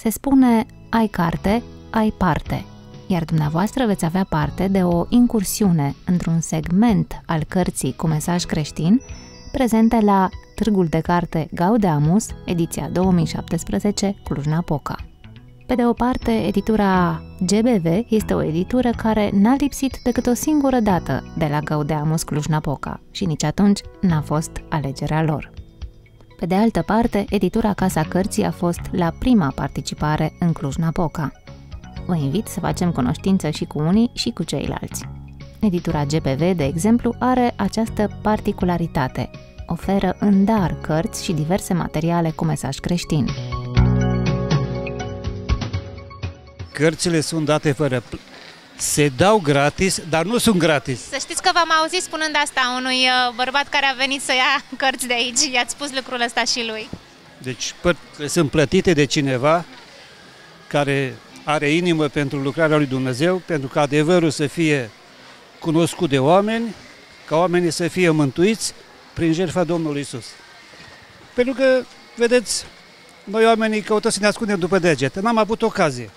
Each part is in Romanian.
Se spune, ai carte, ai parte, iar dumneavoastră veți avea parte de o incursiune într-un segment al cărții cu mesaj creștin, prezente la Târgul de Carte Gaudeamus, ediția 2017, Cluj-Napoca. Pe de o parte, editura GBV este o editură care n-a lipsit decât o singură dată de la Gaudeamus Cluj-Napoca și nici atunci n-a fost alegerea lor. Pe de altă parte, editura Casa Cărții a fost la prima participare în Cluj-Napoca. Vă invit să facem cunoștință și cu unii și cu ceilalți. Editura GPV, de exemplu, are această particularitate. Oferă în dar cărți și diverse materiale cu mesaj creștin. Cărțile sunt date fără se dau gratis, dar nu sunt gratis. Să știți că v-am auzit spunând asta unui bărbat care a venit să ia cărți de aici. I-ați spus lucrul ăsta și lui. Deci sunt plătite de cineva care are inimă pentru lucrarea lui Dumnezeu, pentru ca adevărul să fie cunoscut de oameni, ca oamenii să fie mântuiți prin jertfa Domnului Iisus. Pentru că, vedeți, noi oamenii căutăm să ne ascundem după degete. N-am avut ocazie.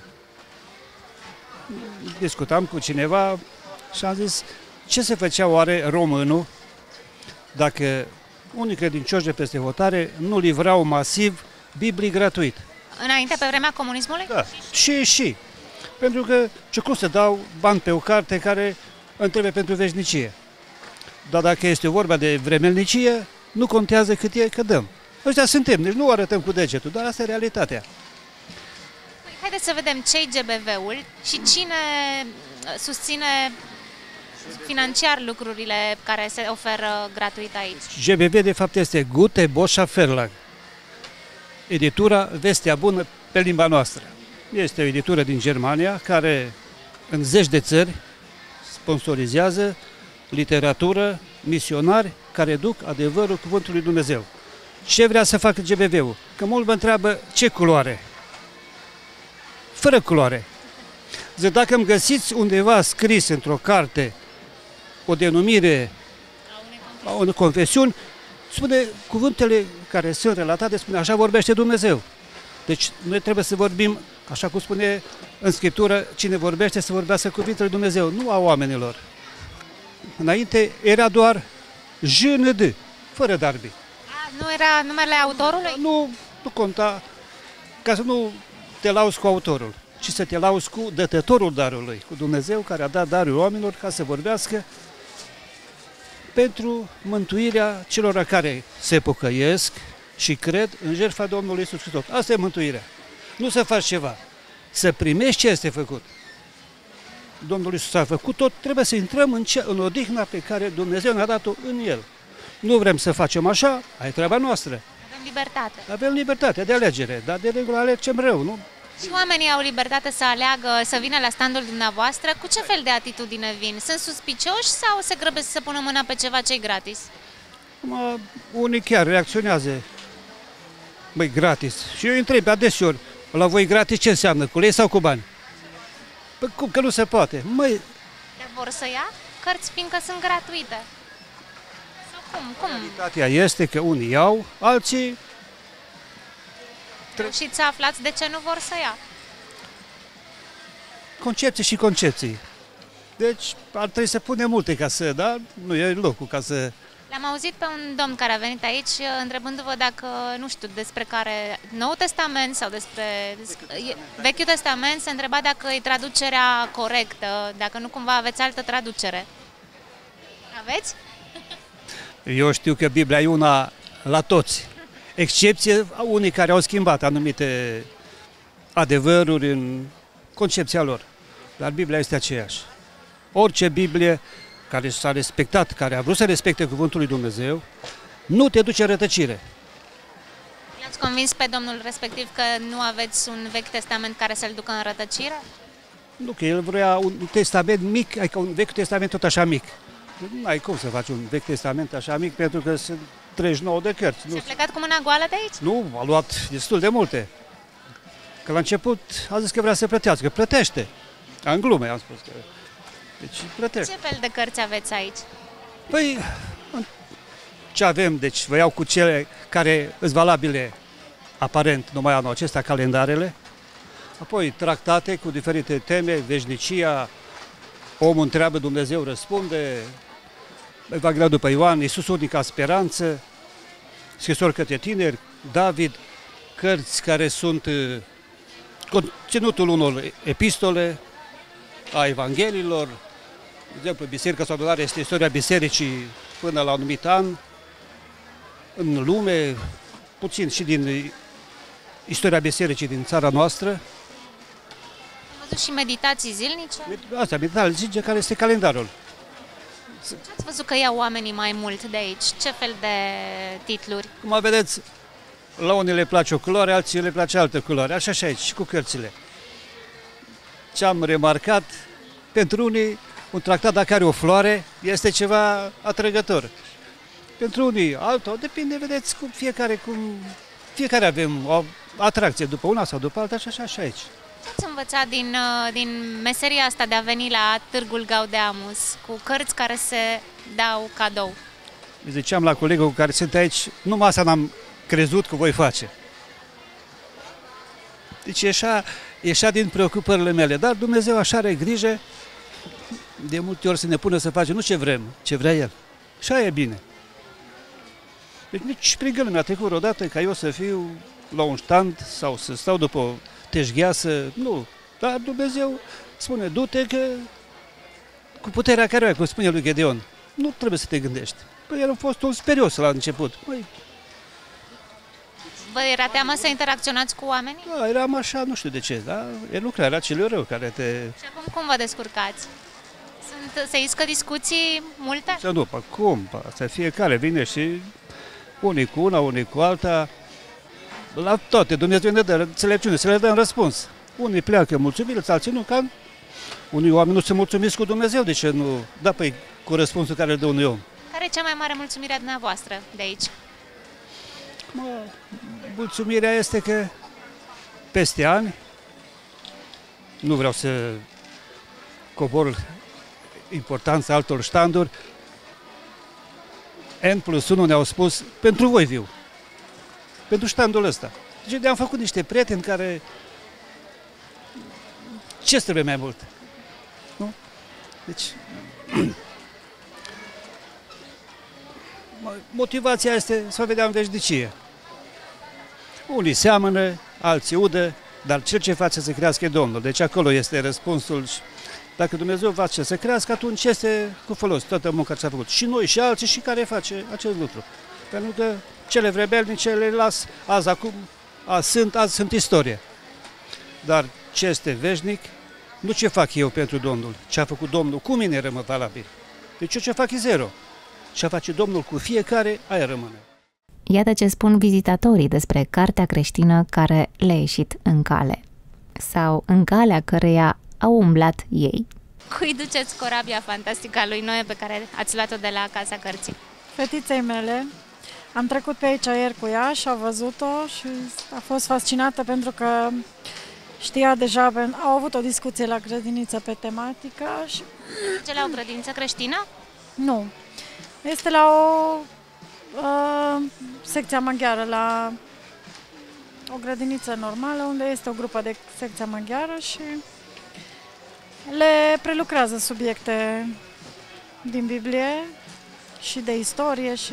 Discutam cu cineva și am zis, ce se făcea oare românul dacă unii credincioși de peste hotare nu livrau masiv Biblii gratuit? Înainte, pe vremea comunismului? Da, și. Pentru că ce cum să dau bani pe o carte care îmi trebuie pentru veșnicie. Dar dacă este vorba de vremelnicie, nu contează cât e, că dăm. Ăștia suntem, deci nu arătăm cu degetul, dar asta e realitatea. Haideți să vedem ce-i GBV-ul și cine susține financiar lucrurile care se oferă gratuit aici. GBV de fapt este Gute Boscha Verlag, editura Vestea Bună pe limba noastră. Este o editură din Germania care în zeci de țări sponsorizează literatură, misionari care duc adevărul Cuvântului lui Dumnezeu. Ce vrea să facă GBV-ul? Că mult mă întreabă ce culoare. Fără culoare. Zic, dacă îmi găsiți undeva scris într-o carte o denumire a unei confesiuni, spune cuvântele care sunt relatate, spune așa vorbește Dumnezeu. Deci noi trebuie să vorbim, așa cum spune în Scriptură, cine vorbește să vorbească cuvintele lui Dumnezeu, nu a oamenilor. Înainte era doar JND, fără darbi. Nu era numele autorului? Nu conta, ca să nu te lauzi cu autorul, ci să te lauzi cu dătătorul darului, cu Dumnezeu care a dat darul oamenilor ca să vorbească pentru mântuirea celor care se pocăiesc și cred în jertfa Domnului Iisus Hristos. Asta e mântuirea. Nu să faci ceva, să primești ce este făcut. Domnul Iisus a făcut tot, trebuie să intrăm în odihna pe care Dumnezeu ne-a dat-o în El. Nu vrem să facem așa, ai treaba noastră. Avem libertate. Avem libertatea de alegere, dar de regulă alegem rău, nu? Și oamenii au libertate să aleagă, să vină la standul dumneavoastră. Cu ce fel de atitudine vin? Sunt suspicioși sau se grăbesc să pună mâna pe ceva ce-i gratis? Unii chiar reacționează. Băi, gratis. Și eu îi întreb adeseori, la voi gratis ce înseamnă? Cu lei sau cu bani? Păi cum că nu se poate? Măi... Dar vor să ia cărți fiindcă sunt gratuite. Sau cum? Realitatea este că unii iau, alții... Și să aflați de ce nu vor să ia. Concepții și concepții. Deci ar trebui să punem multe ca să, dar nu e locul ca să... L-am auzit pe un domn care a venit aici întrebându-vă dacă, nu știu, despre care Noul Testament sau despre Vechiul Testament, se întreba dacă e traducerea corectă, dacă nu cumva aveți altă traducere. Aveți? Eu știu că Biblia e una la toți. Excepție a unii care au schimbat anumite adevăruri în concepția lor. Dar Biblia este aceeași. Orice Biblie care s-a respectat, care a vrut să respecte Cuvântul lui Dumnezeu, nu te duce în rătăcire. L-ați convins pe domnul respectiv că nu aveți un Vechi Testament care să-l ducă în rătăcire? Nu, că el vrea un testament mic, adică un Vechi Testament tot așa mic. Nu ai cum să faci un Vechi Testament așa mic, pentru că sunt 39 de cărți. Și a plecat cu mâna goală de aici? Nu, a luat destul de multe. Că la început a zis că vrea să plătească. Plătește. În glume am spus că... Deci plătește. Ce fel de cărți aveți aici? Păi, ce avem? Deci vă iau cu cele care sunt valabile aparent numai anul acesta, calendarele. Apoi tractate cu diferite teme, veșnicia, omul întreabă, Dumnezeu răspunde, Evanghelia după Ioan, Iisus unica speranță, scrisori către tineri, David, cărți care sunt conținutul unor epistole, a Evangheliilor, de exemplu, Biserica sau Adunarea este istoria bisericii până la un anumit an, în lume, puțin și din istoria bisericii din țara noastră. Am văzut și meditații zilnice. Asta, meditații zilnice, care este calendarul. Ce ați văzut că iau oamenii mai mult de aici? Ce fel de titluri? Cum vedeți, la unii le place o culoare, alții le place altă culoare, așa și aici, și cu cărțile. Ce am remarcat, pentru unii, un tractat dacă are o floare, este ceva atrăgător. Pentru unii, altul, depinde, vedeți, fiecare avem o atracție după una sau după alta, așa și aici. Ce ați învățat din meseria asta de a veni la Târgul Gaudeamus cu cărți care se dau cadou? Ziceam la colegul cu care sunt aici, numai asta n-am crezut că voi face. Deci ieșea din preocupările mele, dar Dumnezeu așa are grijă de multe ori să ne pună să facem nu ce vrem, ce vrea El. Și aia e bine. Deci nici prin gândul mi-a trecut odată ca eu să fiu la un stand sau să stau după o teșgheasă, nu. Dar Dumnezeu spune, du-te că cu puterea care o ai, cum spune lui Gedeon, nu trebuie să te gândești. Păi el a fost un sperios la început. Păi, vă era teamă să interacționați cu oamenii? da, eram așa, nu știu de ce, dar e lucrarea celui rău care te... Și acum cum vă descurcați? Se iscă discuții multe? Să nu, pă, cum? Asta fiecare vine și unii cu una, unii cu alta. La toate, Dumnezeu ne dă înțelepciune, să le dăm răspuns. Unii pleacă mulțumiți, alții nu, că unii oameni nu sunt mulțumiți cu Dumnezeu, de ce nu? Da, păi, cu răspunsul care îl dă unui om. Care e cea mai mare mulțumire a dumneavoastră de aici? Mulțumirea este că peste ani, nu vreau să cobor importanța altor standuri, N+1 ne-au spus, pentru voi viu, pentru standul ăsta. Deci ne-am făcut niște prieteni care, ce trebuie mai mult? Nu? Deci, motivația este să vedem în veșnicie. Unii seamănă, alții udă, dar cel ce face să crească e Domnul. Deci acolo este răspunsul. Dacă Dumnezeu face să crească, atunci este cu folos toată munca ce s-a făcut. Și noi și alții și care face acest lucru. Pentru că cele vrebelnice le las azi sunt istorie. Dar ce este veșnic, nu ce fac eu pentru Domnul, ce a făcut Domnul cu mine rămâne valabil. Deci eu ce fac e zero. Ce face Domnul cu fiecare, aia rămâne. Iată ce spun vizitatorii despre cartea creștină care le-a ieșit în cale. Sau în calea căreia au umblat ei. Cui duceți corabia fantastică a lui Noe pe care ați luat-o de la Casa Cărții? Fetiței mele. Am trecut pe aici ieri cu ea și a văzut-o și a fost fascinată pentru că știa deja, au avut o discuție la grădiniță pe tematică și... Ce la o grădiniță creștină? Nu. Este la o secția maghiară, la o grădiniță normală unde este o grupă de secția maghiară și le prelucrează subiecte din Biblie și de istorie și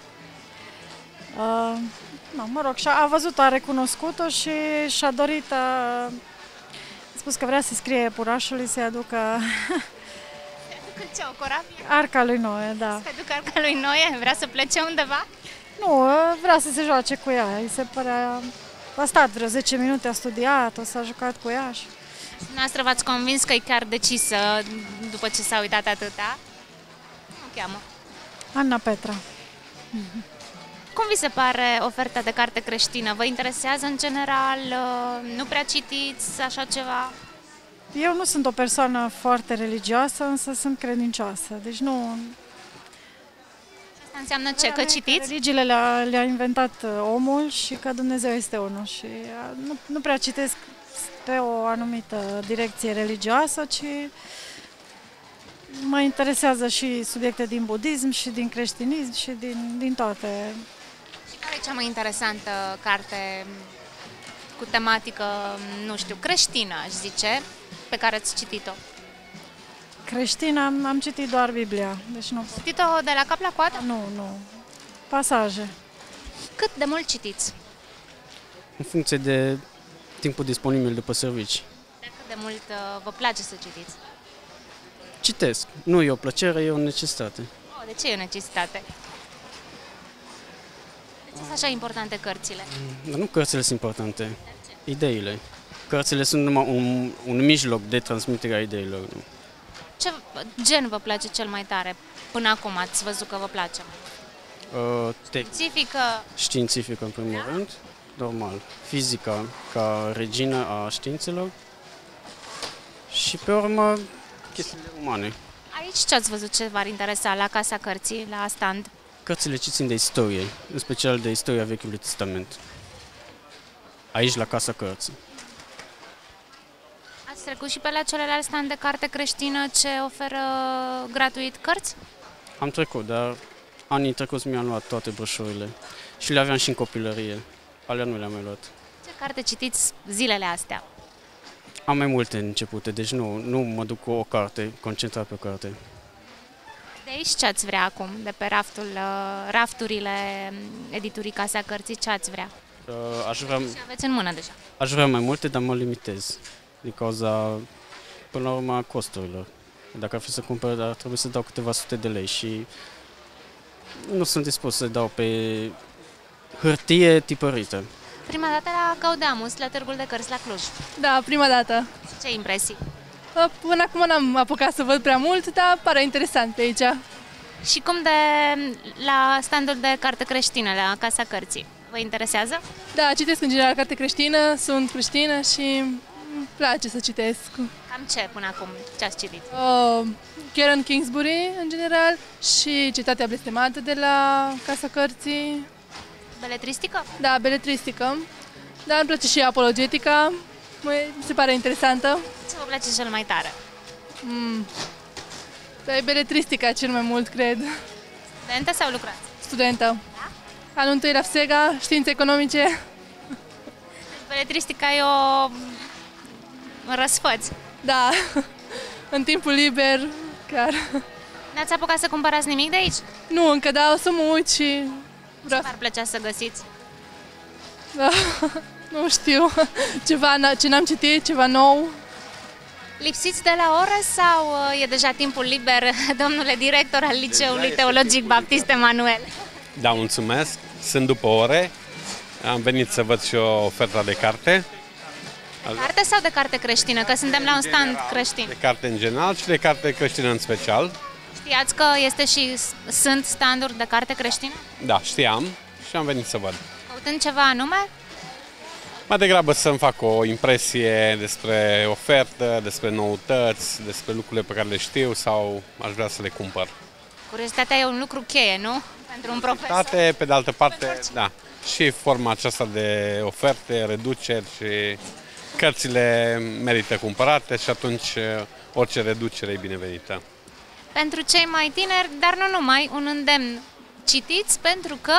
mă rog, a văzut-o, a recunoscut-o și și-a dorit, a spus că vrea să scrie iepurașului să-i aducă Ce, o corabie? Arca lui Noe, da. Să duc Arca lui Noe? Vrea să plece undeva? Nu, vrea să se joace cu ea, îi se părea... A stat vreo 10 minute, a studiat, s-a jucat cu ea și... Noastră v-ați convins că e chiar decisă după ce s-a uitat atâta? Cum o cheamă? Anna Petra. Cum vi se pare oferta de carte creștină? Vă interesează în general? Nu prea citiți așa ceva? Eu nu sunt o persoană foarte religioasă, însă sunt credincioasă, deci nu... Asta înseamnă ce? Că citiți? Religiile le-a inventat omul și că Dumnezeu este unul și nu prea citesc pe o anumită direcție religioasă, ci mă interesează și subiecte din budism și din creștinism și din toate. Și care e cea mai interesantă carte cu tematică, nu știu, creștină, aș zice, pe care ați citit-o? Creștin am citit doar Biblia, deci nu. Citit-o de la cap la coadă? Nu. Pasaje. Cât de mult citiți? În funcție de timpul disponibil după servici. De cât de mult vă place să citiți? Citesc. Nu e o plăcere, e o necesitate. Oh, de ce e o necesitate? De ce sunt așa importante cărțile? Dar nu cărțile sunt importante, ideile. Cărțile sunt numai un mijloc de transmitere a ideilor. Ce gen vă place cel mai tare? Până acum ați văzut că vă place? Științifică? Științifică, în primul rând. Normal. Fizica, ca regină a științelor. Și, pe urmă, chestiile umane. Aici ce ați văzut ce v-ar interesa la Casa Cărții, la stand? Cărțile ce țin de istorie, în special de istoria Vechiului Testament. Aici, la Casa Cărții. Ați trecut și pe la celălalt stand de carte creștină ce oferă gratuit cărți? Am trecut, dar anii trecuți mi-am luat toate broșurile. Și le aveam și în copilărie. Alea nu le-am mai luat. Ce carte citiți zilele astea? Am mai multe începute, deci nu mă duc cu o carte, concentrat pe o carte. De aici ce ați vrea acum, de pe rafturile editurii Casa Cărții, ce ați vrea? Aș vrea, Și aveți în mână deja. aș vrea mai multe, dar mă limitez. Din cauza, până la urmă, costurilor. Dacă ar fi să cumpăr, ar trebui să dau câteva sute de lei și nu sunt dispus să dau pe hârtie tipărită. Prima dată la Gaudeamus, la Târgul de Cărți la Cluj. Da, prima dată. Ce impresii? Până acum n-am apucat să văd prea mult, dar pare interesant pe aici. Și cum de la standul de carte creștină, la Casa Cărții? Vă interesează? Da, citesc în general carte creștină, sunt creștină și îmi place să citesc. Cam ce până acum? Ce ați citit? Karen Kingsbury, în general, și Cetatea Blestemată de la Casa Cărții. Beletristică? Da, beletristică. Dar îmi place și apologetica, mi se pare interesantă. Ce vă place cel mai tare? Pe beletristica cel mai mult, cred. Studentă sau lucrați? Studentă. Anul întâi la FSEGA, științe economice. Beletristica e un răsfăț. Da, în timpul liber, chiar. N-ați apucat să cumpărați nimic de aici? Nu, încă da, o să mă uit și vreau V-ar plăcea să găsiți? Da, nu știu, ceva ce n-am citit, ceva nou. Lipsiți de la oră sau e deja timpul liber, domnule director al Liceului Teologic Baptist Emanuel? Da, mulțumesc. Sunt după ore. Am venit să văd și o oferta de carte. De carte sau de carte creștină? Că suntem la un stand creștin. De carte în general și de carte creștină în special. Știați că sunt standuri de carte creștină? Da, știam și am venit să văd. Căutând ceva anume? Mai degrabă să-mi fac o impresie despre ofertă, despre noutăți, despre lucrurile pe care le știu sau aș vrea să le cumpăr. Curiozitatea e un lucru cheie, nu? Pentru un profesor. Pe de altă parte, da. Și forma aceasta de oferte, reduceri și cărțile merită cumpărate și atunci orice reducere e binevenită. Pentru cei mai tineri, dar nu numai, un îndemn. Citiți pentru că...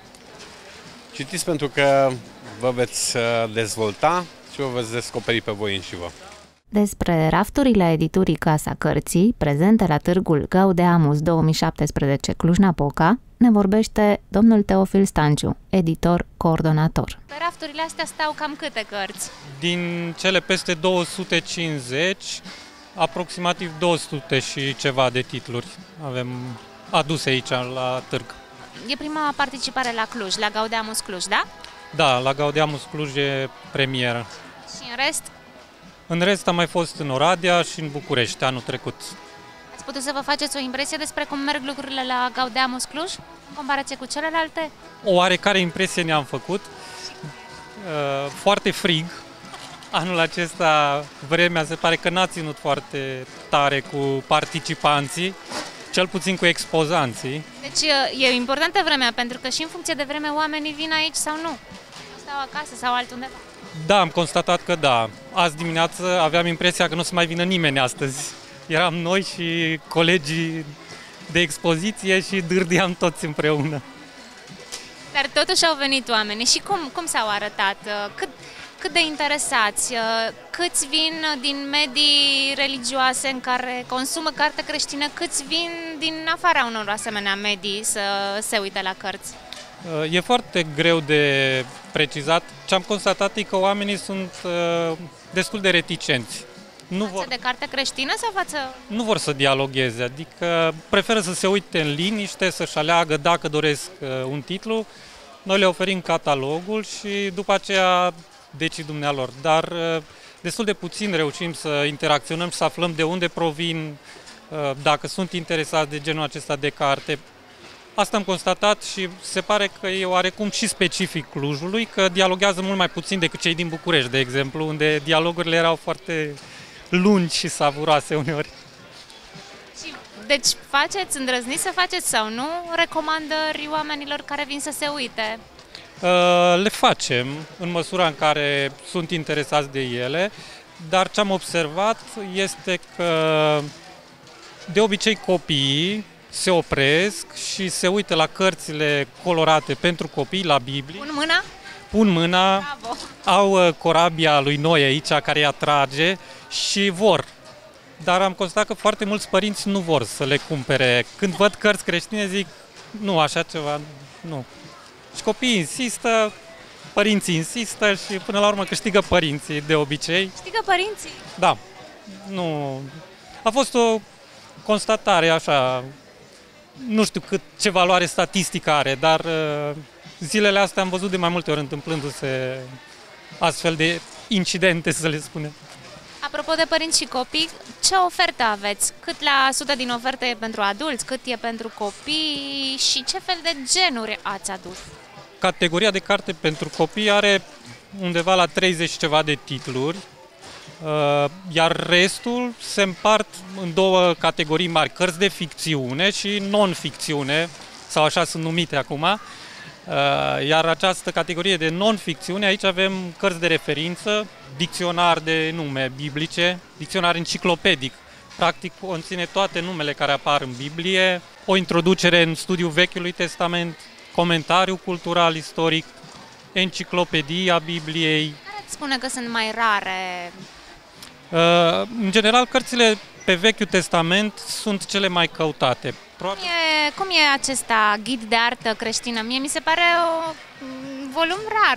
Citiți pentru că vă veți dezvolta și vă veți descoperi pe voi înși vă. Despre rafturile editurii Casa Cărții, prezente la târgul Gaudeamus 2017 Cluj-Napoca, ne vorbește domnul Teofil Stanciu, editor coordonator. Pe rafturile astea stau cam câte cărți? Din cele peste 250, aproximativ 200 și ceva de titluri avem aduse aici la târg. E prima participare la Cluj, la Gaudeamus Cluj, da? Da, la Gaudeamus Cluj e premieră. Și în rest? În rest am mai fost în Oradea și în București anul trecut. Ați putut să vă faceți o impresie despre cum merg lucrurile la Gaudeamus Cluj, în comparație cu celelalte? O oarecare impresie ne-am făcut. Foarte frig. Anul acesta vremea se pare că n-a ținut foarte tare cu participanții, cel puțin cu expozanții. Deci e importantă vremea, pentru că și în funcție de vreme oamenii vin aici sau nu. Stau acasă sau altundeva. Da, am constatat că da. Azi dimineață aveam impresia că nu o să mai vină nimeni astăzi. Eram noi și colegii de expoziție și dârdeam toți împreună. Dar totuși au venit oameni. Și cum s-au arătat? cât de interesați, câți vin din medii religioase în care consumă carte creștină, câți vin din afara unor asemenea medii să se uite la cărți? E foarte greu de precizat. Ce am constatat e că oamenii sunt destul de reticenți. Față de carte creștină sau față? Nu vor să dialogueze, adică preferă să se uite în liniște, să-și aleagă dacă doresc un titlu. Noi le oferim catalogul și după aceea decid dumnealor. Dar destul de puțin reușim să interacționăm și să aflăm de unde provin, dacă sunt interesați de genul acesta de carte. Asta am constatat și se pare că e oarecum și specific Clujului, că dialoguează mult mai puțin decât cei din București, de exemplu, unde dialogurile erau foarte lungi și savuroase uneori. Deci îndrăzniți să faceți sau nu recomandări oamenilor care vin să se uite? Le facem în măsura în care sunt interesați de ele, dar ce am observat este că de obicei copiii se opresc și se uită la cărțile colorate pentru copii, la Biblie. Pun mâna? Pun mâna, bravo. Au corabia lui Noe aici care îi atrage și vor. Dar am constatat că foarte mulți părinți nu vor să le cumpere. Când văd cărți creștine zic, nu, așa ceva, nu. Și copiii insistă, părinții insistă și până la urmă câștigă părinții de obicei. Câștigă părinții? Da. Nu. A fost o constatare așa, nu știu ce valoare statistică are, dar zilele astea am văzut de mai multe ori întâmplându-se astfel de incidente, să le spunem. Apropo de părinți și copii, ce ofertă aveți? Cât la sută din ofertă e pentru adulți, cât e pentru copii și ce fel de genuri ați adus? Categoria de carte pentru copii are undeva la 30 ceva de titluri, iar restul se împart în două categorii mari, cărți de ficțiune și non-ficțiune, sau așa sunt numite acum. Iar această categorie de non-ficțiune, aici avem cărți de referință, dicționar de nume biblice, dicționar enciclopedic, practic conține toate numele care apar în Biblie, o introducere în studiul Vechiului Testament, comentariu cultural istoric, enciclopedia Bibliei. Care îți spune că sunt mai rare? În general, cărțile pe Vechiul Testament sunt cele mai căutate. Cum e acesta, ghid de artă creștină? Mie mi se pare un volum rar.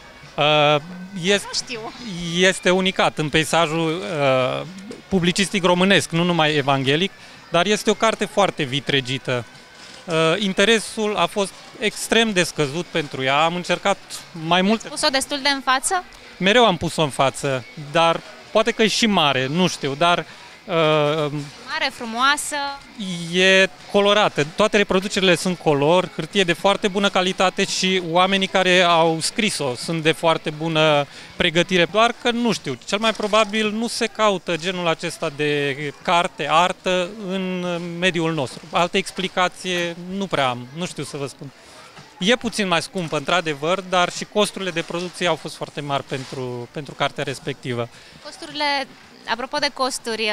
Nu știu. Este unicat în peisajul publicistic românesc, nu numai evanghelic, dar este o carte foarte vitregită. Interesul a fost extrem de scăzut pentru ea, am încercat mai mult. Ați pus-o destul de în față? Mereu am pus-o în față, dar poate că e și mare, nu știu, dar... Mare, frumoasă. E colorată. Toate reproducerile sunt color, hârtie de foarte bună calitate și oamenii care au scris-o sunt de foarte bună pregătire. Doar că, nu știu, cel mai probabil nu se caută genul acesta de carte, artă în mediul nostru. Altă explicație nu prea am, nu știu să vă spun. E puțin mai scumpă, într-adevăr, dar și costurile de producție au fost foarte mari pentru cartea respectivă. Costurile... Apropo de costuri,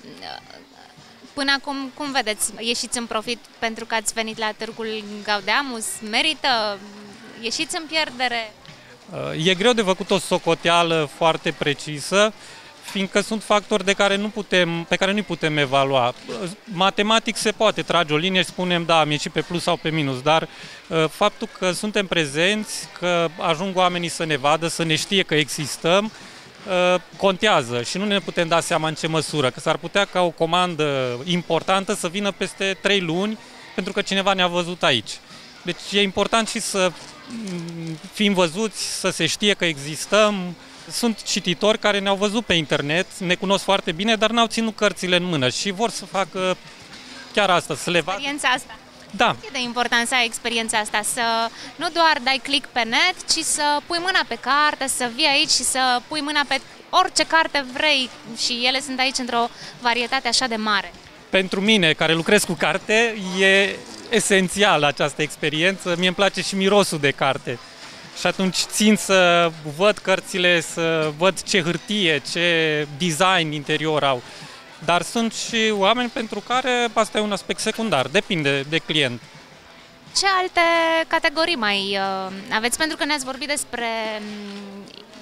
până acum, cum vedeți? Ieșiți în profit pentru că ați venit la Târgul Gaudeamus? Merită? Ieșiți în pierdere? E greu de făcut o socoteală foarte precisă, fiindcă sunt factori pe care nu putem evalua. Matematic se poate trage o linie și spunem, da, am ieșit pe plus sau pe minus, dar faptul că suntem prezenți, că ajung oamenii să ne vadă, să ne știe că existăm, contează și nu ne putem da seama în ce măsură, că s-ar putea ca o comandă importantă să vină peste 3 luni pentru că cineva ne-a văzut aici. Deci e important și să fim văzuți, să se știe că existăm. Sunt cititori care ne-au văzut pe internet, ne cunosc foarte bine, dar n-au ținut cărțile în mână și vor să facă chiar asta, să le vadă. Experiența asta. Da. E de important să ai experiența asta, să nu doar dai click pe net, ci să pui mâna pe carte, să vii aici și să pui mâna pe orice carte vrei și ele sunt aici într-o varietate așa de mare. Pentru mine, care lucrez cu carte, e esențială această experiență. Mie îmi place și mirosul de carte. Și atunci țin să văd cărțile, să văd ce hârtie, ce design interior au. Dar sunt și oameni pentru care asta e un aspect secundar, depinde de client. Ce alte categorii mai aveți? Pentru că ne-ați vorbit despre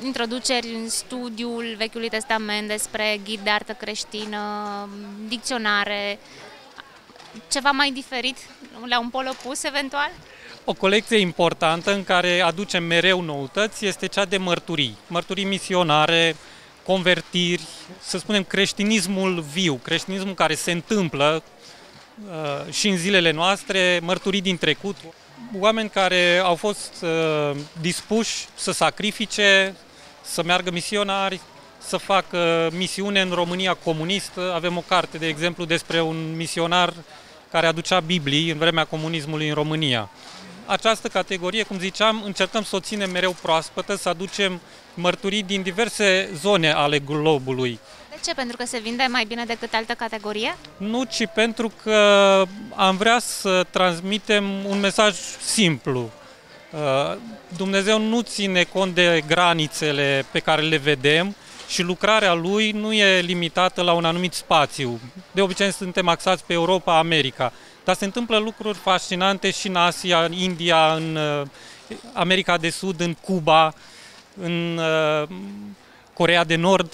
introduceri în studiul Vechiului Testament, despre ghid de artă creștină, dicționare, ceva mai diferit, la un pol opus eventual? O colecție importantă în care aducem mereu noutăți este cea de mărturii. Mărturii misionare, convertiri, să spunem creștinismul viu, creștinismul care se întâmplă și în zilele noastre, mărturii din trecut. Oameni care au fost dispuși să sacrifice, să meargă misionari, să facă misiune în România comunistă. Avem o carte, de exemplu, despre un misionar care aducea Biblii în vremea comunismului în România. Această categorie, cum ziceam, încercăm să o ținem mereu proaspătă, să aducem mărturii din diverse zone ale globului. De ce? Pentru că se vinde mai bine decât altă categorie? Nu, ci pentru că am vrea să transmitem un mesaj simplu. Dumnezeu nu ține cont de granițele pe care le vedem și lucrarea Lui nu e limitată la un anumit spațiu. De obicei suntem axați pe Europa, America, dar se întâmplă lucruri fascinante și în Asia, în India, în America de Sud, în Cuba, în Coreea de Nord.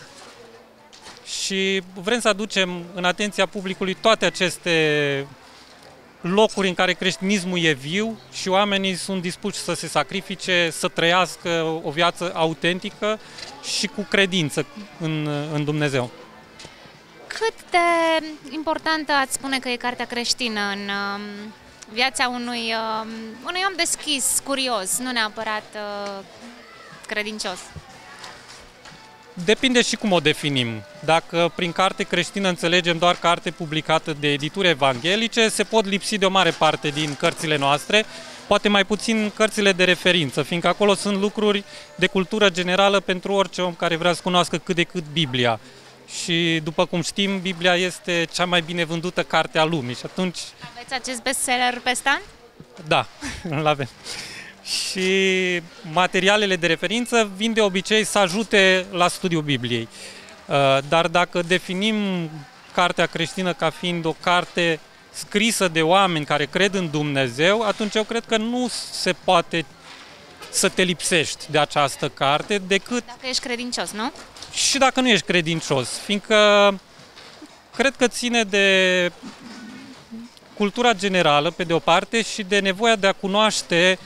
Și vrem să aducem în atenția publicului toate aceste locuri în care creștinismul e viu și oamenii sunt dispuși să se sacrifice, să trăiască o viață autentică și cu credință în Dumnezeu. Cât de importantă ați spune că e cartea creștină în viața unui om deschis, curios, nu neapărat credincios? Depinde și cum o definim. Dacă prin carte creștină înțelegem doar carte publicată de edituri evanghelice, se pot lipsi de o mare parte din cărțile noastre, poate mai puțin cărțile de referință, fiindcă acolo sunt lucruri de cultură generală pentru orice om care vrea să cunoască cât de cât Biblia. Și după cum știm, Biblia este cea mai bine vândută carte a lumii și atunci... Aveți acest bestseller pe stand? Da, îl avem. Și materialele de referință vin de obicei să ajute la studiul Bibliei. Dar dacă definim cartea creștină ca fiind o carte scrisă de oameni care cred în Dumnezeu, atunci eu cred că nu se poate să te lipsești de această carte decât... Dacă ești credincios, nu? Și dacă nu ești credincios, fiindcă cred că ține de cultura generală, pe de o parte, și de nevoia de a cunoaște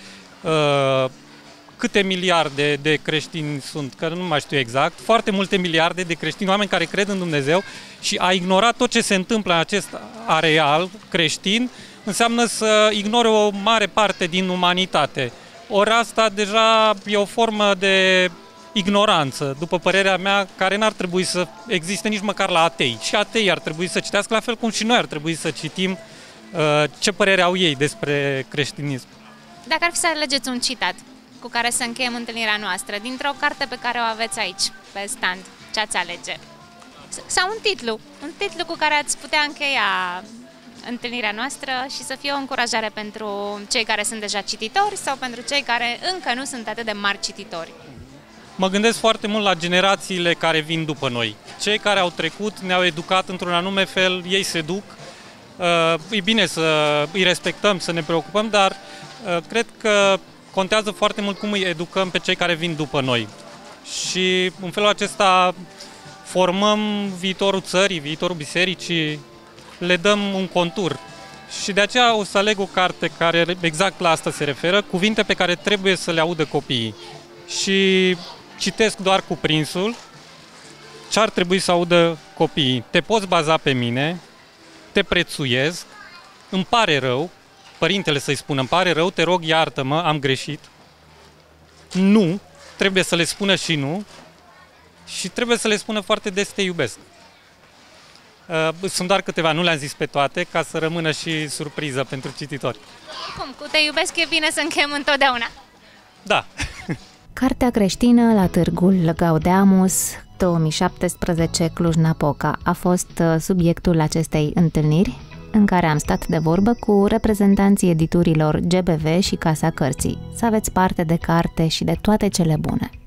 câte miliarde de creștini sunt, că nu mai știu exact, foarte multe miliarde de creștini, oameni care cred în Dumnezeu, și a ignora tot ce se întâmplă în acest areal creștin înseamnă să ignore o mare parte din umanitate. Ori asta deja e o formă de ignoranță, după părerea mea, care n-ar trebui să existe nici măcar la atei. Și atei ar trebui să citească, la fel cum și noi ar trebui să citim ce părere au ei despre creștinism. Dacă ar fi să alegeți un citat cu care să încheiem întâlnirea noastră, dintr-o carte pe care o aveți aici, pe stand, ce ați alege? Sau un titlu cu care ați putea încheia întâlnirea noastră și să fie o încurajare pentru cei care sunt deja cititori sau pentru cei care încă nu sunt atât de mari cititori. Mă gândesc foarte mult la generațiile care vin după noi. Cei care au trecut ne-au educat într-un anume fel, ei se duc. E bine să îi respectăm, să ne preocupăm, dar cred că contează foarte mult cum îi educăm pe cei care vin după noi. Și în felul acesta formăm viitorul țării, viitorul bisericii, le dăm un contur. Și de aceea o să aleg o carte care exact la asta se referă, cuvinte pe care trebuie să le audă copiii. Și citesc doar cuprinsul ce ar trebui să audă copiii. Te poți baza pe mine, te prețuiesc, îmi pare rău, părintele să-i spună, îmi pare rău, te rog, iartă-mă, am greșit. Nu, trebuie să le spună și nu și trebuie să le spună foarte des, te iubesc. Sunt doar câteva, nu le-am zis pe toate, ca să rămână și surpriză pentru cititori. Cum, cu te iubesc e bine să încheiem întotdeauna. Da. Cartea creștină la Târgul Gaudeamus 2017 Cluj-Napoca a fost subiectul acestei întâlniri, în care am stat de vorbă cu reprezentanții editurilor GBV și Casa Cărții. Să aveți parte de carte și de toate cele bune!